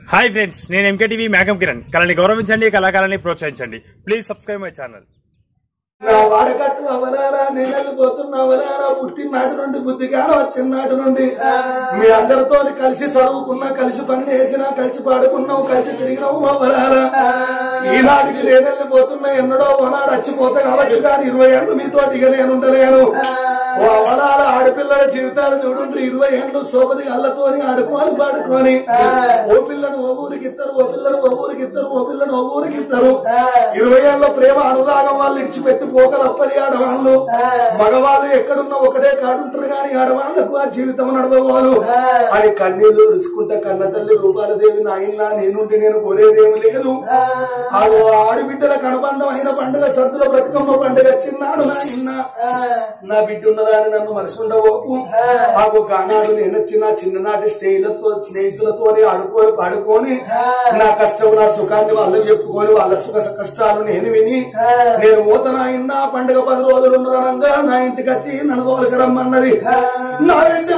Hi friends నేను MKTV మేఘం కిరణ్ కళని గౌరవించండి కళాకారాన్ని ప్రోత్సహించండి ప్లీజ్ సబ్స్క్రైబ్ మై ఛానల్ నా వాడకట్టు అవలారా నేనెళ్ళు పోతున్నవలారా పుట్టినాటి నుండి బుద్ధిగానం వచ్చిన నాటి నుండి మీ అందరితో కలిసి చదువుకున్నా కలిసి పని చేసినా కలిసి పాడుకున్నావు కలిసి తిరిగినావు అవలారా ఈనాటికి నేనెళ్ళు పోతున్నా ఎన్నడో ఒకనాడు వచ్చిపోతే కావచ్చు కానీ 20 ఏళ్ళు మీతోటిగా నేను ఉండలేను ఓ అవలారా ఆడపిల్లల జీవితాలు చూడుంటే 20 ఏళ్ళు సోపది అల్లతోని ఆడుకోని పాడుకొని ఓ పిల్లను ఓ ఊరికి ఇస్తారు ఓ పిల్లను ఓ ఊరికి ఇస్తారు ఓ పిల్లను ఓ ఊరికి ఇస్తారు 20 ఏళ్ళ ప్రేమ అనురాగం వాళ్ళు ఇడిచిపెట్టి పోకలు అప్పని ఆడవాళ్ళు మగవాళ్ళు ఎక్కడున్నా ఒకటే కాడుంటారు కానీ ఆడవాళ్లకు ఆ జీవితం నడవవాళ్ళు అని కన్నీళ్లు రుచుకుంటా కన్న తల్లి రూపాలదేవి నాయన నేనుండి నేను కోరేదేమి లేదు ఆడబిడ్డల కనుబంధం అయిన పండుగ సద్దుల బ్రతుకమ్మ పండుగ చిన్నాడు నాయన నా బిడ్డ ఉన్నదాన్ని నన్ను మరసుండబోకు ఆకు గానాడు నేనొచ్చిన చిన్ననాటి స్నేహితులతో ఆడుకొని పాడుకొని నా కష్టం నా సుఖాన్ని వాళ్ళకి చెప్పుకొని వాళ్ళ సుఖ కష్టాలు నేను విని నేను పోతనాయి నా పండుగ 10 రోజులు ఉండగా నా ఇంటికి వచ్చి నన్ను తోలికి రమ్మన్నది నా బిడ్డ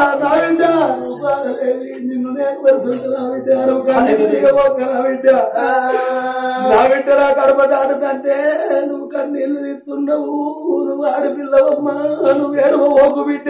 నిన్ను నేను నా బిడ్డ నా కడప దాటుదంటే నువ్వు కన్నీళ్లు తీస్తున్నావు నువ్వు ఆడపిల్లవమ్మా నువ్వు ఏడవకు బిడ్డ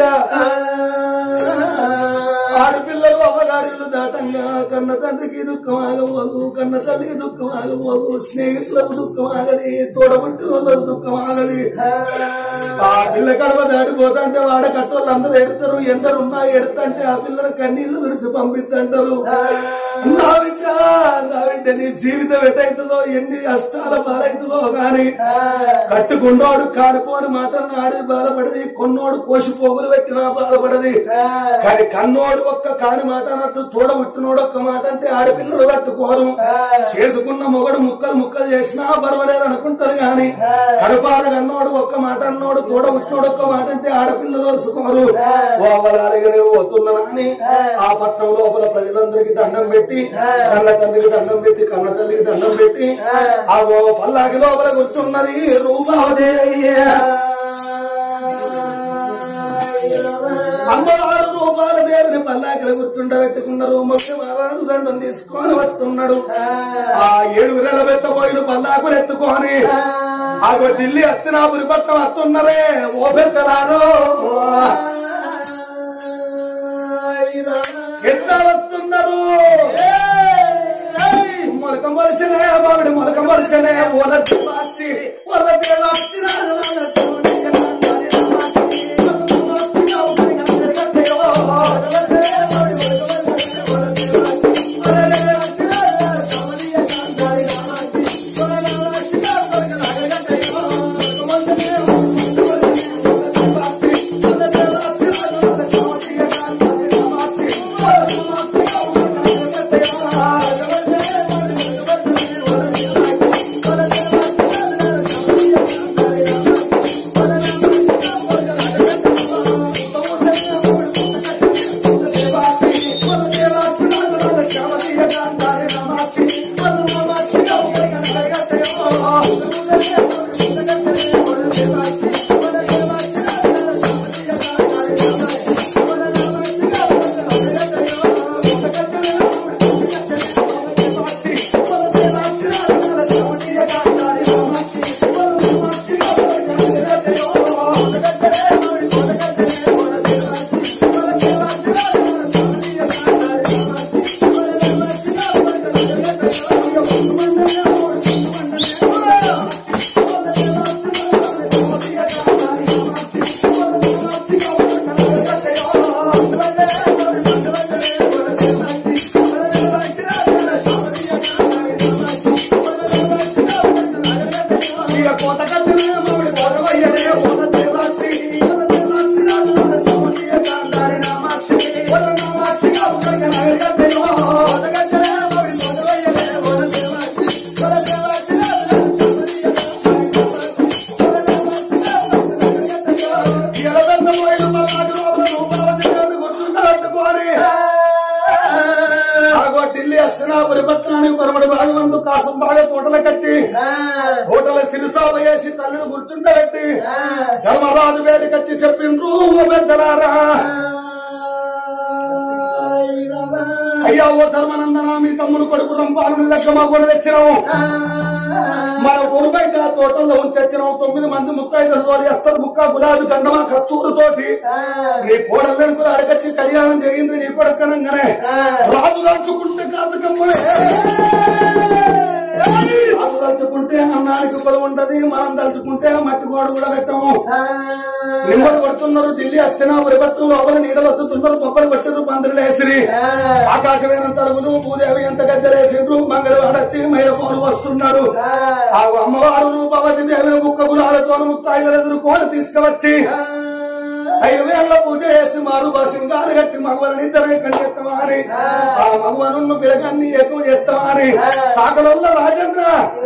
ఆడపిల్లలు అమ్మగాడిలు దాటంగా కన్న తండ్రికి దుఃఖం ఆగబోదు కన్న తల్లికి దుఃఖం ఆగబోదు స్నేహితులకు దుఃఖం ఆగది తోడబుట్టి వాళ్ళకు దుఃఖం ఆగది ఆ పిల్ల కడవ దాటిపోతుంటే వాడ కట్టోళ్ళు అందరూ ఎడతారు ఎందరున్నా ఎడతంటే ఆ పిల్లల కన్నీళ్లు విడిచి పంపిస్తుంటారు నా బిడ్డ నీ జీవితం ఎటైతుందో ఎన్ని అష్టాల బాలైతుందో గాని కట్టుకున్నోడు కారిపోని మాటను ఆడి బాధపడది కొన్నోడు కోసి పోగులు పెట్టినా బాధపడది కానీ కన్నోడు ఒక్క కాని మాట అన్నట్టు తోడబుట్టినోడు ఒక్క మాట అంటే ఆడపిల్లలు పట్టుకోరు చేసుకున్న మొగడు ముక్కలు చేసినా పర్వాలేదు అనుకుంటారు గాని కడుపాల కన్నోడు ఒక్క మాట అన్నోడు తోడబుట్టినోడు ఒక్క మాట అంటే ఆడపిల్లలు వరుసుకోరు ఓవలాలిగానే పోతున్నానని ఆ పట్టణం లోపల ప్రజలందరికీ దండం పెట్టి కన్న తండ్రికి దండం పెట్టి కన్న తల్లికి దండం పెట్టి ఆ పల్లాకి లోపల కూర్చున్నది రూపాదేవి అమ్మవారు రూపాల దేవుని పల్లాకిల కూర్చుండబెట్టుకున్నారు మహారాజు దండం తీసుకొని వస్తున్నాడు ఆ 7 నెలల పెద్దపోయిన పల్లాకులు ఎత్తుకొని ఆ ఢిల్లీ హస్తినాపురి పట్టణం వస్తున్నారే ఓ పెద్దలారో ఎట్లా వస్తున్నారు మొలక మలిసినే బావిడి మొలక మలిసినే ఓల దేవాక్షి ఓల దేవాక్షి ఢిల్లీ హస్తినాపురి పట్టణానికి పరమడి భాగంలో కాసం బాగా తోటలకొచ్చి తోటల సిరిసాప వేసి తల్లిని గుర్తుండబెట్టి ధర్మరాజు వేదికచ్చి చెప్పిండ్రు పెద్దలారా అయ్యా ఓ ధర్మనందన మీ తమ్ముడు కొడుకు రంపాలను లెక్కమా కూడా తెచ్చినాము మన ఊరు బయట తోటల్లో ఉంచొచ్చినాము 9 మంది ముక్కైదు చేస్తారు ముక్క గులాబీ దండమా కస్తూరు తోటి నీ కోడళ్ళకు అడగచ్చి కళ్యాణం చేయండి నీ కొడకనంగానే రాజు దాల్చుకుంటే కాదుకమ్మనే రాజు దాల్చుకుంటే అన్నానికి పొలం ఉంటది మనం దాల్చుకుంటే మట్టి గోడ కూడా పెట్టాము నిమ్మలు కొడుతున్నారు ఢిల్లీ వస్తేనా పరిపత్తులు లోపల నీడలు వద్దుతున్నారు కొబ్బరి పట్టారు పందిరులు వేసిరి ఆకాశమైన తరుగులు భూదేవి ఎంత గద్దెలేసిండ్రు మంగళవాడొచ్చి మైలపోలు వస్తున్నారు ఆ అమ్మవారు రూపవతి దేవి ముక్క గులాలతో ముక్తాయిలు ఎదుర్కొని తీసుకువచ్చి 5,000 పూజ చేసి మారు సింగారు కట్టి మగవారిని ఇద్దరే కనిపిస్తామని ఆ మగవారు పిలగాన్ని ఎక్కువ చేస్తామని సాకలలో రాజేంద్ర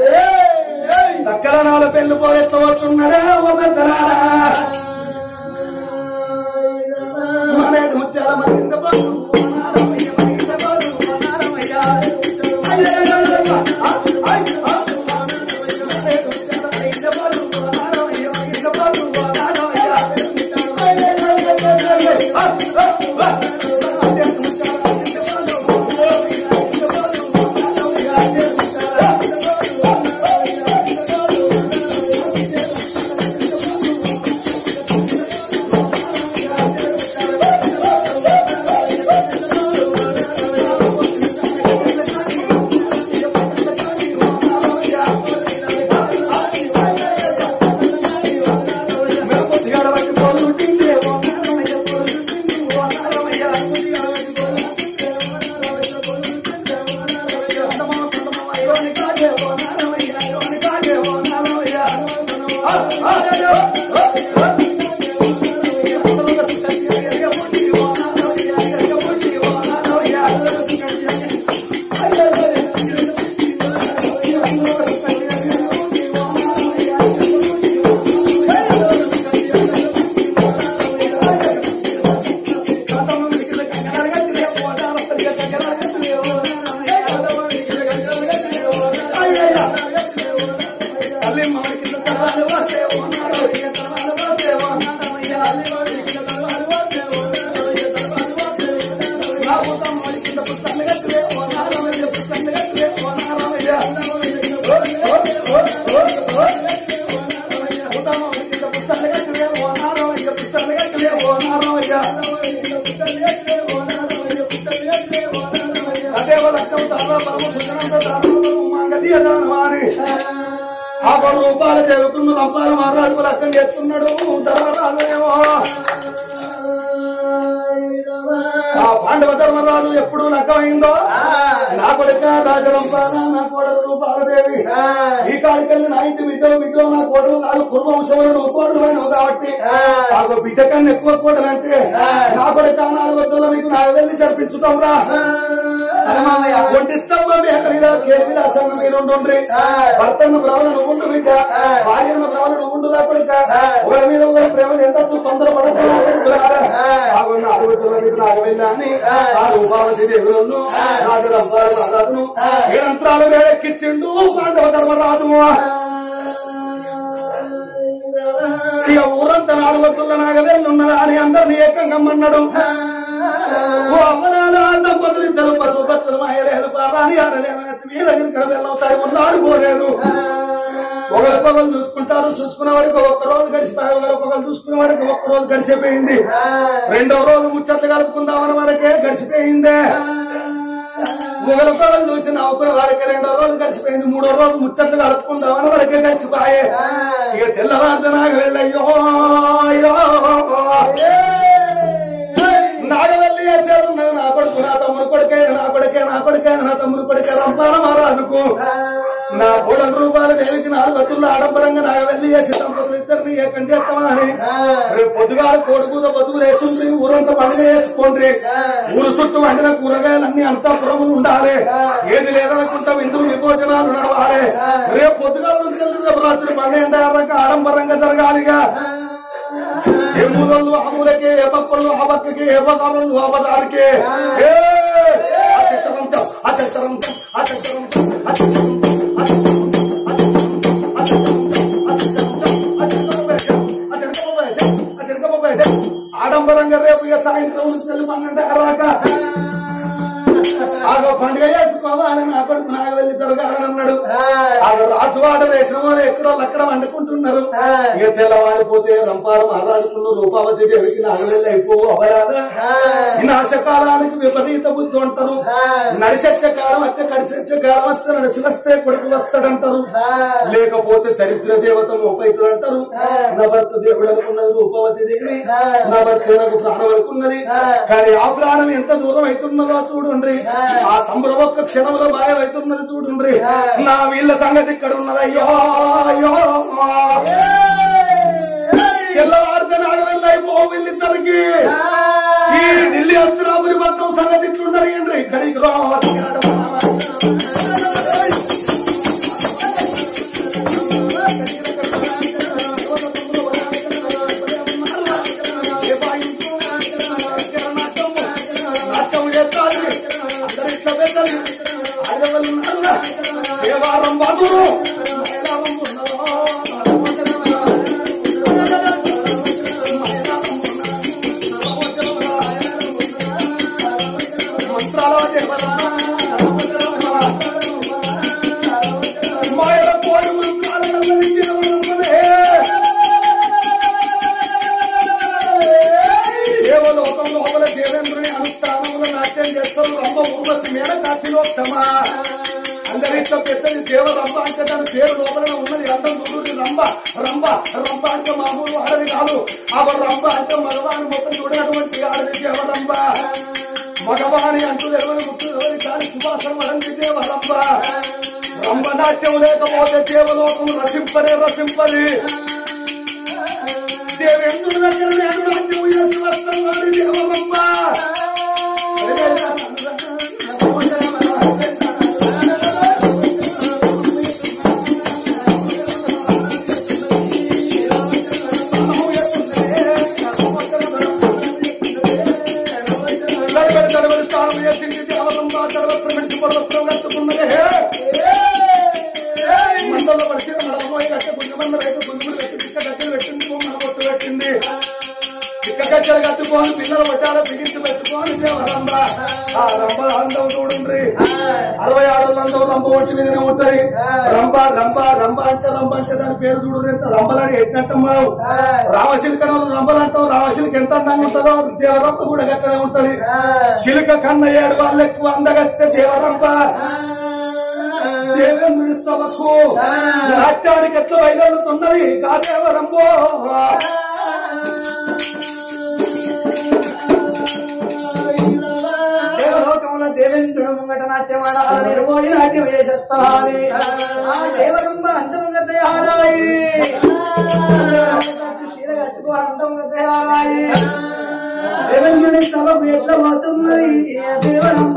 సకలనాల పెళ్లి పోయేట్లా వస్తున్నారా మన ముచ్చాల మంది రూపాయలు దేవుకున్న రంపాల మహారాజు లెక్కన చేస్తున్నాడు ధర్మరాజేమో ఆ పాండవ ధర్మరాజు ఎప్పుడు లెక్కమైందో నా కొడుక రాజరంపాల నా కోడలు రూపాలదేవి ఈ కాడికెళ్ళి నా ఇంటి బిడ్డలు నా కోడలు నాలుగు కుటుంబంశములు కోడలు కాబట్టి నాకు బిడ్డ కన్నా ఎక్కువ కోడలంటే నా కొడుక 4 వద్దలో మీకు నాకు వెళ్ళి జరిపించుతావురా ఒంటిస్తాం కేవీరాసంగా మీరు ఉండ్రి భర్తన్న బ్రాహ్మణ నువ్వుండు బిడ్డ భార్యన్న బ్రాహ్మణ నువ్వుండు నా కొడుక ఒకరి మీద ఒకరి ప్రేమ ఎంత తొందరపడకుండా నాకు వెళ్ళాని ఆ రూపావతి దేవులను రాజును నిరంతరాలు వేడెక్కించిండు పాండవ ధర్మరాజు ఇక ఊరంతా 4 వద్దుల నాగవేళ్ళున్నదా అని అందరినీ ఏకంగమ్మన్నాడు దంపతులు ఇద్దరు పశువు భక్తులు మాయలేదు పాపాని ఆడలేదు మీ దగ్గర వెళ్ళవుతాయి ఉన్నారు పోలేదు ఒకరు చూసుకుంటారు చూసుకున్న వాడికి ఒక్క రోజు గడిచిపోయి ఒకరు చూసుకున్న వాడికి ఒక్క రోజు గడిచిపోయింది 2వ రోజు ముచ్చట్లు కలుపుకుందామని వరకే గడిచిపోయిందే ఒకరు చూసి నవ్వుకున్న వారికి 2వ రోజు గడిచిపోయింది 3వ రోజు ముచ్చట్లు కలుపుకుందామని వరకే గడిచిపోయే ఇక తెల్లవారు నాకు వెళ్ళయ్యో నాగవల్లి వేసారు నా కొడుకు నా తమ్ముడు కొడుకే నా కొడుకే నా కొడుకే నా తమ్ముడు కొడుకే రంపాల మహారాజుకు నా కోడల రూపాయలు దేవికి 4 వద్దుల్లో ఆడంబరంగా నాగవల్లి వేసి దంపతులు ఇద్దరిని ఏకం చేస్తామని రేపు పొద్దుగా కోడికూత బతుకులు వేసుండ్రి ఊరంతా పండుగ వేసుకోండి ఊరు చుట్టూ వండిన కూరగాయలన్నీ అంతా పురములు ఉండాలి ఏది లేదనుకుంటా విందులు విభోజనాలు నడవాలి రేపు పొద్దుగా నుంచి రాత్రి 12 ఆడంబరంగా జరగాలిగా ఏ మూలలు ఆ మూలకే ఏ పక్కలు ఆ పక్కకి ఏ బజారులు ఆ బజారుకే ఆడంబరంగా రేపు సాయంత్రం 12 పండుగ చేసుకోవాలి జరగాలని అన్నాడు. ఆ రాజువాడ వేసిన వాళ్ళు ఎక్కడో అక్కడ వండుకుంటున్నారు. ఇక తెల్లవారిపోతే రంపాల మహారాజుకున్న రూపావతి దేవికి నాగవేళ్ళ అయిపోవు అవరాదా వినాశకాలానికి విపరీత బుద్ధి అంటారు. నడిసెచ్చే కాలం అయితే కడిసెచ్చే కాలం వస్తే నడిసి వస్తే కొడుకు వస్తాడంటారు. లేకపోతే దరిద్ర దేవత మోపైతులు అంటారు. నా భర్త దేవుడు అనుకున్నది రూపవతి దేవి, నా భర్త నాకు ప్రాణం అనుకున్నది. కానీ ఆ ప్రాణం ఎంత దూరం అవుతున్నదో చూడండి. ఆ సంబరం ఒక్క క్షణంలో బాగా అవుతున్నది చూడండి. నా వీళ్ళ సంగతి ఇక్కడ ఉన్నది. అయ్యో అయ్యో తెల్లవారితే నాగవెళ్ళ అయిపో వీళ్ళిద్దరికి. ఈ ఢిల్లీ అస్తిరాపురి పట్నం సంగతి ఇట్లు జరిగింది. ఇక్కడికి దేవారం బాబు దేవేంద్రుని అనుష్ఠానంలో నాట్యం చేస్తారు. రంభ ఊర్వశి మేడ కాశీలోత్తమా అందరితో పెద్దది దేవరంభ అంటే దాని పేరు లోపల ఉన్నది. అందం చూడు రంభ రంభ రంభ అంటే మామూలు ఆడది కాదు. ఆ రంభ అంటే మగవాని మొత్తం చూడనటువంటి ఆడది దేవరంభ. మగవాణి అంటూ ఎవరి ముట్టు ఎవరి కాని సువాసన వరంది దేవరంభ. రంభ నాట్యం లేకపోతే దేవలోకం రసింపనే రసింపది. దేవేంద్రుడి దగ్గర నేను నాట్యం చేసి వస్తున్నాడు దేవరంభ. మండలో పడిచిన మడమోయి కట్టే గుండె రైతు గుంజులు పెట్టి పిక్క గట్టెలు పెట్టింది. మన పొట్టు పెట్టింది. పిక్క గట్టెలు కట్టుకోని పిల్లలు పట్టాల బిగించి పెట్టుకోని దేవరంభ. ఆ రంభ అందం చూడండి. 66 అందం రంభ వచ్చి మీదనే ఉంటది. రంభ రంభ రంభ అంటే రంభ అంటే దాని పేరు చూడండి. ఎంత రంభలాడి ఎట్టినట్టు మనం రామశిల్కను రంభలు అంటాం. రామశిల్క ఎంత అందంగా ఉంటుందో దేవరంభ కూడా గట్టనే ఉంటది. శిల్క కన్న 7 వాళ్ళు ఎక్కువ అందగస్తే దేవరంభ. దేవేంద్రుడి సభకు నాట్యానికి ఎట్లా బయలుతున్నది కాదేవరంభో. దేవలోకంలో దేవేంద్రుడు ముంగట నాట్యమాడాలి. నాట్యం చేసేస్తాలి. దేవరంభ అందముగా తయారాయి. చీర కట్టుకో అందముగా తయారాయి. దేవేంద్రుడి సభకు ఎట్లా పోతున్నది దేవరంభ.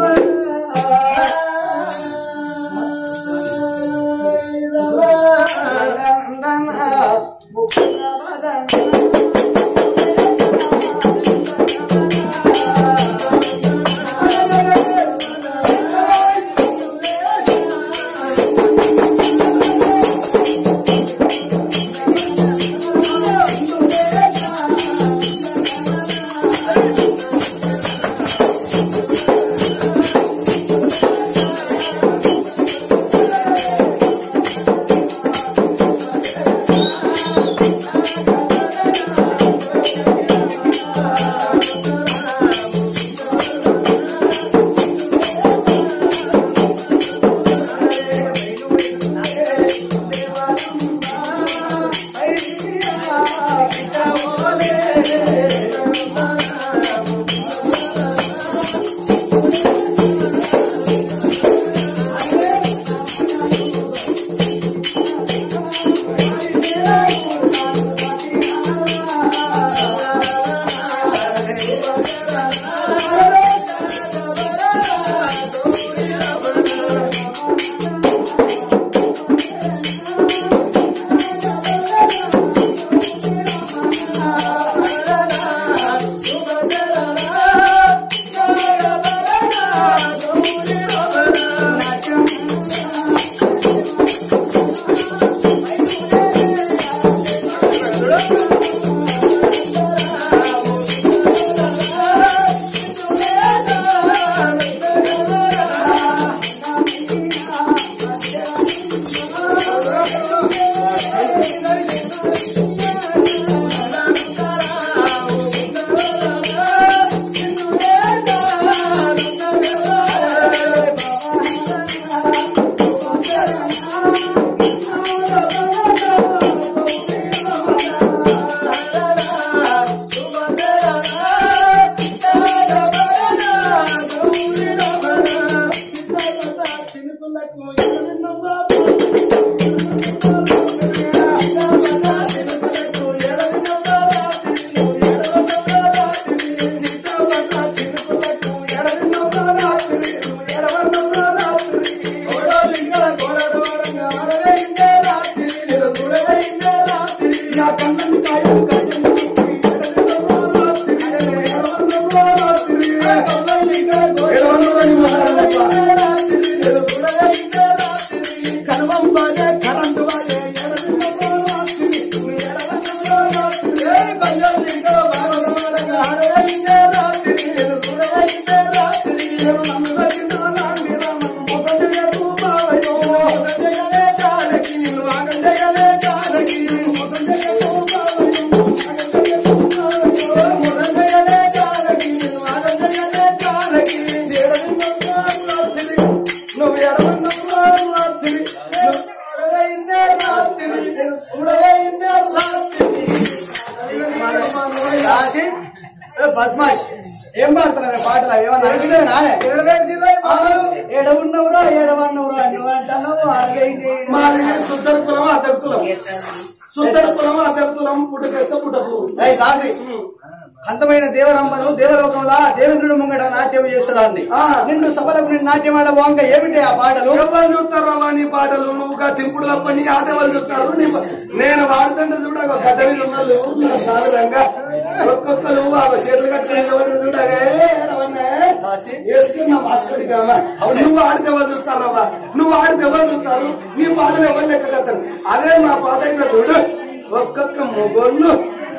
బద్మాష్ ఏం పాడుతున్నా పాటలు ఏమన్నా ఏడవున్నవురా ఏడవన్నవురా నువ్వు అంటున్నావు సుద్దర కులం అతడు కులం సుద్దర కులం అతడు కులం పుట్టకెత్త పుట్టకు అంతమైన దేవరమ్మను దేవలోకంలో దేవేంద్రుడు ముంగట నాట్యం చేసేదాన్ని నిండు సభలకు నేను నాట్యం ఆడ వంక ఏమిటి ఆ పాటలు ఎవరు చూస్తారా నీ పాటలు నువ్వుగా తింపుడు తప్ప నీ ఆట వాళ్ళు చూస్తారు నేను వాడుతుంటే చూడ గడ్డలు ఉన్నది సాధారణంగా ఒక్కొక్కరు ఆ చేతులు కట్టుకుని చూడగా వేసుకున్న మాస్కడి కామా నువ్వు ఆడితే ఎవరు చూస్తారవ్వా నువ్వు ఆడితే ఎవరు చూస్తారు నీ పాటలు ఎవరు లెక్క కట్టారు అదే మా పాట ఇంకా చూడు ఒక్కొక్క మొగోళ్ళు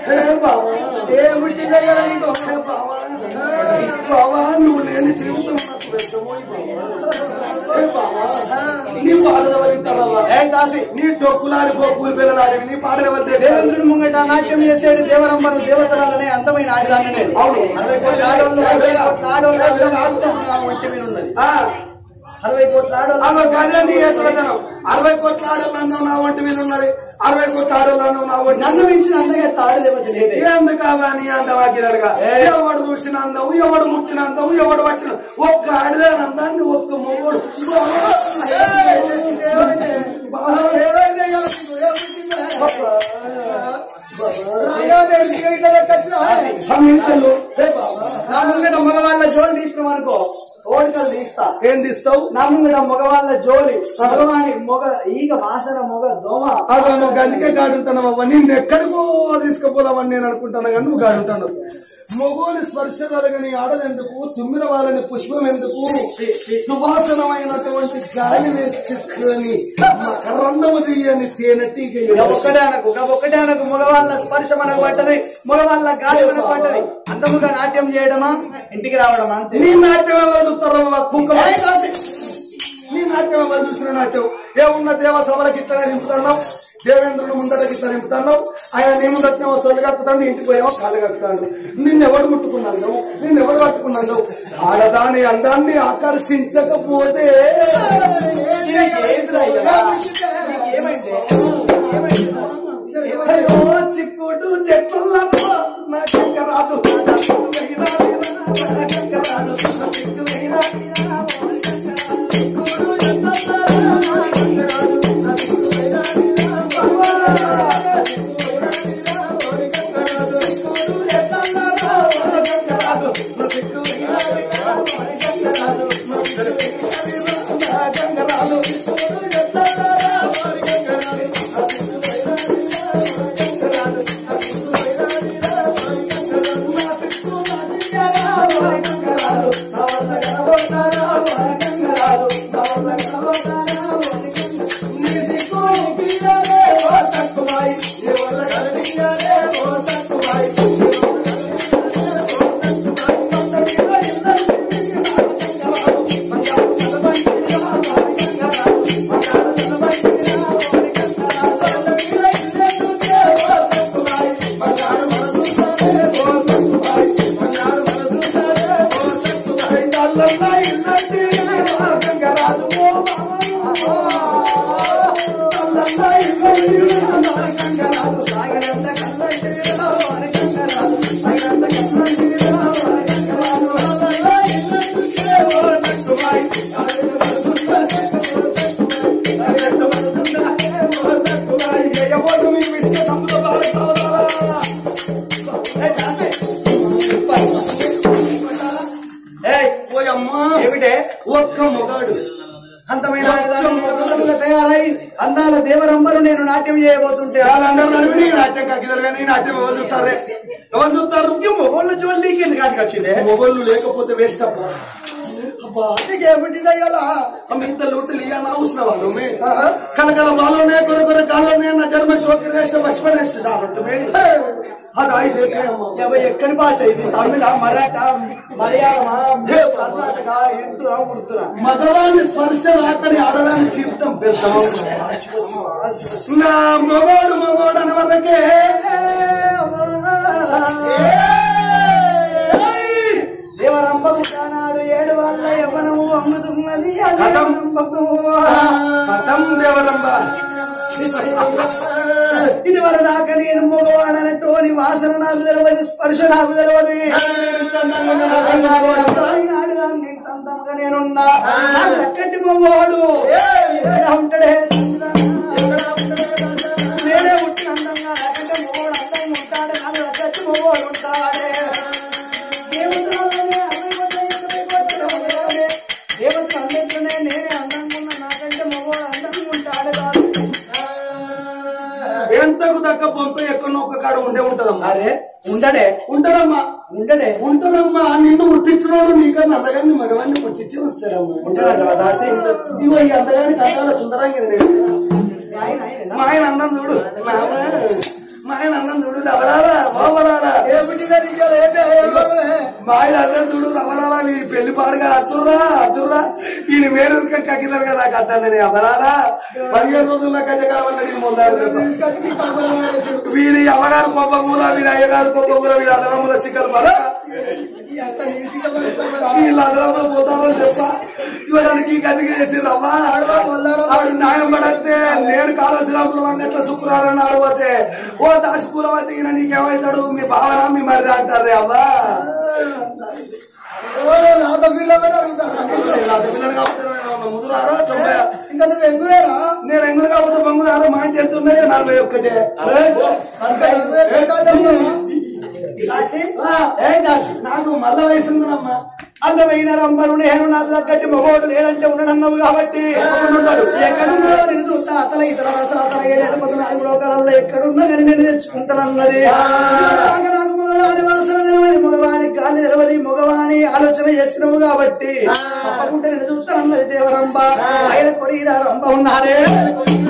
ఏమిటి బావా నువ్వు లేని జీవితం నీ పాటలు ఎవరు నీ డొక్కులారిపో కూలి పిల్లలారి నీ పాటలు ఎవరు దేవేంద్రుడు ముంగట నాట్యం చేసేది దేవరమ్మను దేవతలనే అందమైన ఆడదాన్ని అవును 60 కోట్ల ఆడవాళ్ళు 60 కోట్ల ఆడవాళ్ళు నా ఒంటి మీద ఉన్నది 60 కోట్ల ఆడవాళ్ళు నా ఒంటి నన్ను మించిన అందగా తాడలేవద్దు లేదు ఏందు కావాలని అందవాకిరగా ఎవడు చూసిన అందం ఎవడు ముట్టిన అందం ఎవడు పట్టిన ఒక్క ఆడదాని అందాన్ని ఒక్క మొగోడు మగవాళ్ళ జోలి తీసుకున్నాం అనుకో ఓడికలు తీస్తా ఏం తీస్తావు నా ముంగట మగవాళ్ళ జోలి మగవాని మొగ ఈగ వాసన మొగ దోమ నువ్వు గందికే గాడుంటానమ్మా నేను ఎక్కడికో తీసుకుపోదామని నేను అనుకుంటాను కానీ నువ్వు గాడుంటాను మొగోని స్పర్శ కలగని ఆడదెందుకు తుమ్మిన వాళ్ళని పుష్పం ఎందుకు సువాసనమైనటువంటి గాలి వేసుకుని కర్రన్నము తీయని తేనెటీగ ఒక్కటే అనకు మగవాళ్ళ స్పర్శ మనకు పట్టది మగవాళ్ళ గాలి మనకు పట్టది అందముగా నాట్యం చేయడమా ఇంటికి రావడమా నీ నాట్యం ఎవరు చూస్తారమ్మా కుంకుమ నీ నాట్యం ఎవరు చూసిన నాట్యం ఏమున్న దేవసభలకి ఇట్లా నింపుతున్నావు దేవేంద్రుడు ముందరకి ఇట్లా నింపుతున్నావు ఆయన నీ ముందు వచ్చిన వస్తువులు కప్పుతాడు ఇంటికి పోయావో కాళ్ళు కప్పుతాడు నిన్నెవడు ముట్టుకున్నాను నిన్నెవడు పట్టుకున్నాను ఆడదాని అందాన్ని ఆకర్షించకపోతే చిక్కుడు చెట్ల నాకెక్క రాదు అంతమైన ఆడదాన్ని తయారై అందాల దేవరంబరు నేను నాట్యం చేయబోతుంటే నాట్యం కాకిదలు కానీ నాట్యం ఎవరు చూస్తారే ఎవరు చూస్తారు మొగోళ్ళు జోలికి ఎందుకు కాడికి వచ్చిందే మొగోళ్ళు లేకపోతే వేస్ట్ అబ్బా నీకేమిటిదయ్యాలా ఇంత లూట్లు ఇయ్యాలా అవసరం వాళ్ళు కలకల వాళ్ళనే కొర గాల్లోనే నా జన్మ సోకరేస్తే పచ్చిపడేస్తే సాగుతుంది అది అయితే ఎక్కడి భాష ఇది తమిళ మరాఠా మలయాళమా కర్ణాటక ఎంతురా ఉడుతురా మగవాన్ని స్పర్శ రాకని ఆడదాన్ని జీవితం పెడతాం నా మొగోడు అనే వరకే దేవరంబకు కానాడు 7 వాళ్ళ యవ్వనము అమ్ముతున్నది దేవరంబ ఇది వర దాకా నేను మగవాడనటోని వాసన నాకు తెలియదు స్పర్శ నాకు తెలియదు సంతంగా నేనున్నా ఎక్కటి మగవాడు ఉంటాడే నేనే పుట్టిన అందంగా నాకంటే మగవాడు అందంగా ఉంటాడే నాకు ఎక్కటి మగవాడు ఉంటాడే దేవతలు అందరిలోనే నేనే అందంగా ఉన్నా నాకంటే మగవాడు అందంగా ఉంటాడు కాదు ఎంతకు దక్క పొంత ఎక్కడో ఒక కాడ ఉంటదమ్మా అరే ఉండడమ్మా నిన్ను ముట్టించినోడు నీకన్నా అందగాన్ని మగవాన్ని ముట్టించి వస్తారమ్మా ఇగో ఈ అందగాని కథాల సుందరంగా మా ఆయన అన్నం చూడు మా ఆయన అన్నం చూడు రవరారా బాబరారా మా ఆయన అన్నం చూడు రవరారా నీ పెళ్లి పాడుగా అద్దుర్రా ఈయన వేరుగా కక్కిదలుగా నాకు అద్దానని అవరారా 15 రోజుల్లో కజకాలన్నది ముందారు వీరి అమ్మగారు కోపమూల వీరి అయ్యగారు కోపమూల వీరి అదనముల శిఖర్ బల వీళ్ళ అదనములు పోతామని చెప్పా ఇవ్వడానికి గదికి చేసిరమ్మా ఆవిడ న్యాయం పడితే నేను కాళశ్రీరాములు వంగట్ల శుక్రవారం ఆడబోతే ఓ దాసిపూలం అయితే నీకేమవుతాడు మీ భావన మీ మరిది అంటారే అవ్వా ముందురారా నేను ఎంగులు కాకపోతే బంగులారా మా ఇంటి ఎంత ఉన్నాయి 41 నాకు మళ్ళా వయసు ఉందమ్మా అందమైన రంబరు నేను నాకు తగ్గట్టు మగోడు లేదంటే ఉండడన్నావు కాబట్టి ఎక్కడున్నా నేను చూస్తా అతల ఇతర అతల 7 లోకాలలో ఎక్కడున్నా నేను నేను తెచ్చుకుంటానన్నది నాకు మగవాని వాసన తెలవని మగవాని గాలి తెలవని మగవాని ఆలోచన చేసినవు కాబట్టి తప్పకుండా నేను చూస్తానన్నది దేవరంబ ఆయన కొరిగిన రంబ ఉన్నాడే